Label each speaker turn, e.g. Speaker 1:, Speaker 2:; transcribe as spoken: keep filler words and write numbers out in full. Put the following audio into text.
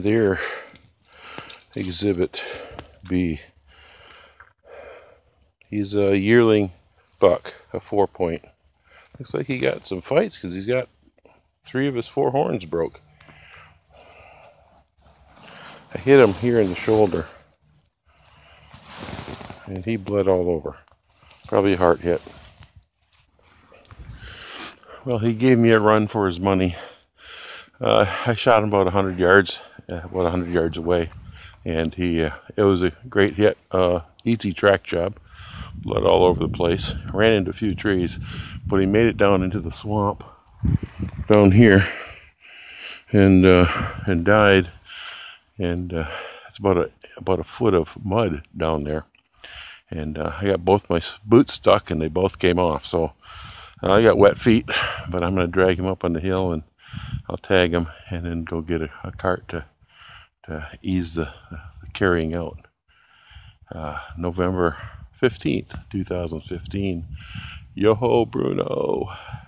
Speaker 1: there, Exhibit B. He's a yearling buck, a four point. Looks like he got some fights because he's got three of his four horns broke. I hit him here in the shoulder, and he bled all over. Probably a heart hit. Well, he gave me a run for his money. Uh, I shot him about one hundred yards, uh, about one hundred yards away, and he uh, it was a great hit. Uh, easy track job. Blood all over the place. Ran into a few trees, but he made it down into the swamp down here, and uh, and died. And uh, it's about a about a foot of mud down there, and uh, I got both my boots stuck, and they both came off. So uh, I got wet feet, but I'm going to drag him up on the hill, and I'll tag him, and then go get a, a cart to to ease the, the carrying out. Uh, November fifteenth, two thousand fifteen. Yo ho, Bruno.